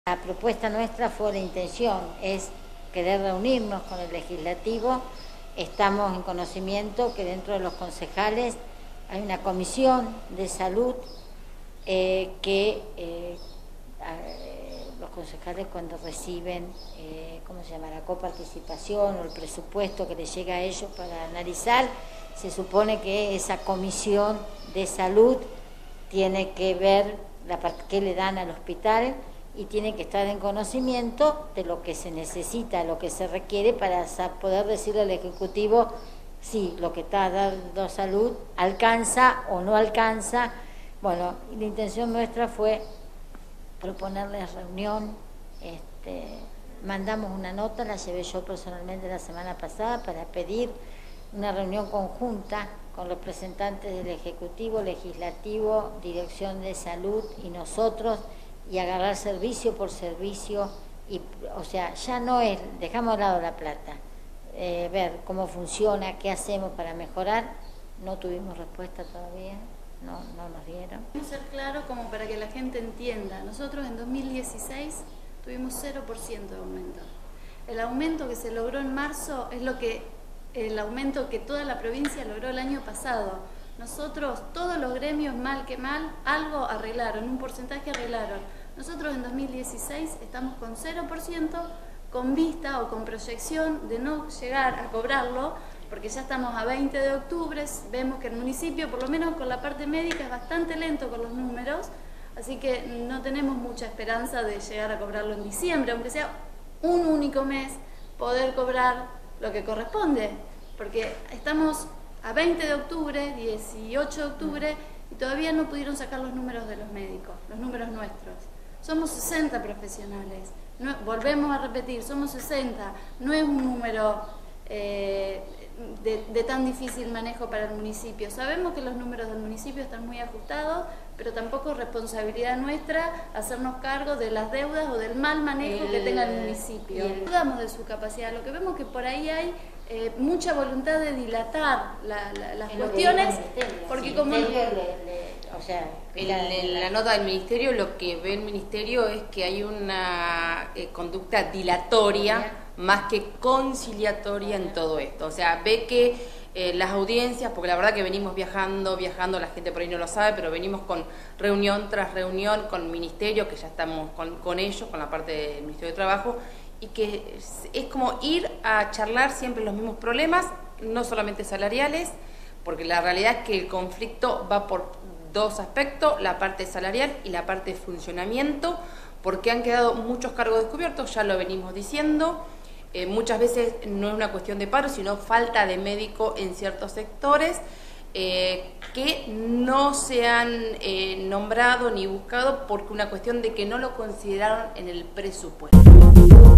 La propuesta nuestra fue la intención, es querer reunirnos con el legislativo. Estamos en conocimiento que dentro de los concejales hay una comisión de salud los concejales cuando reciben, ¿cómo se llama?, la coparticipación o el presupuesto que les llega a ellos para analizar, se supone que esa comisión de salud tiene que ver qué le dan al hospital y tiene que estar en conocimiento de lo que se necesita, lo que se requiere para poder decirle al Ejecutivo si lo que está dando salud alcanza o no alcanza. Bueno, y la intención nuestra fue proponerles reunión. Mandamos una nota, la llevé yo personalmente la semana pasada para pedir una reunión conjunta con representantes del Ejecutivo, Legislativo, Dirección de Salud y nosotros, y agarrar servicio por servicio, o sea, ya no es, dejamos de lado la plata, ver cómo funciona, qué hacemos para mejorar. No tuvimos respuesta todavía, no nos dieron. Quiero ser claro como para que la gente entienda, nosotros en 2016 tuvimos 0% de aumento. El aumento que se logró en marzo es el aumento que toda la provincia logró el año pasado. Nosotros, todos los gremios, mal que mal, algo arreglaron, un porcentaje arreglaron. Nosotros en 2016 estamos con 0%, con vista o con proyección de no llegar a cobrarlo, porque ya estamos a 20 de octubre, vemos que el municipio, por lo menos con la parte médica, es bastante lento con los números, así que no tenemos mucha esperanza de llegar a cobrarlo en diciembre, aunque sea un único mes, poder cobrar lo que corresponde, porque estamos a 20 de octubre, 18 de octubre, y todavía no pudieron sacar los números de los médicos, los números nuestros. Somos 60 profesionales, volvemos a repetir, somos 60, no es un número de tan difícil manejo para el municipio. Sabemos que los números del municipio están muy ajustados, pero tampoco es responsabilidad nuestra hacernos cargo de las deudas o del mal manejo que tenga el municipio. Dudamos de su capacidad, lo que vemos que por ahí hay mucha voluntad de dilatar las cuestiones, porque como en la nota del ministerio, lo que ve el ministerio es que hay una conducta dilatoria más que conciliatoria en todo esto. O sea, ve que las audiencias, porque la verdad que venimos viajando, la gente por ahí no lo sabe, pero venimos con reunión tras reunión con el ministerio, que ya estamos con ellos, con la parte del Ministerio de Trabajo, y que es como ir a charlar siempre los mismos problemas, no solamente salariales, porque la realidad es que el conflicto va por dos aspectos, la parte salarial y la parte de funcionamiento, porque han quedado muchos cargos descubiertos, ya lo venimos diciendo. Muchas veces no es una cuestión de paro, sino falta de médico en ciertos sectores que no se han nombrado ni buscado porque una cuestión de que no lo consideraron en el presupuesto.